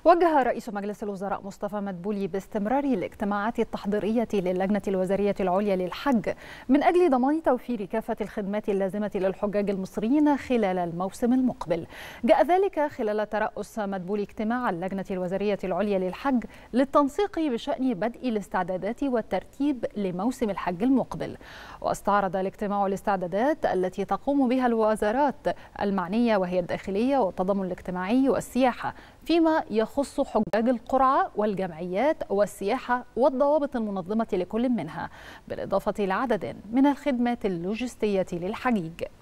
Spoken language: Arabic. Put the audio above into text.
وجه رئيس مجلس الوزراء مصطفى مدبولي باستمرار الاجتماعات التحضيرية للجنة الوزارية العليا للحج من أجل ضمان توفير كافة الخدمات اللازمة للحجاج المصريين خلال الموسم المقبل. جاء ذلك خلال ترأس مدبولي اجتماع اللجنة الوزارية العليا للحج للتنسيق بشأن بدء الاستعدادات والترتيب لموسم الحج المقبل. واستعرض الاجتماع الاستعدادات التي تقوم بها الوزارات المعنية وهي الداخلية والتضامن الاجتماعي والسياحة، فيما يخص حجاج القرعة والجمعيات والسياحة والضوابط المنظمة لكل منها، بالإضافة لعدد من الخدمات اللوجستية للحجيج.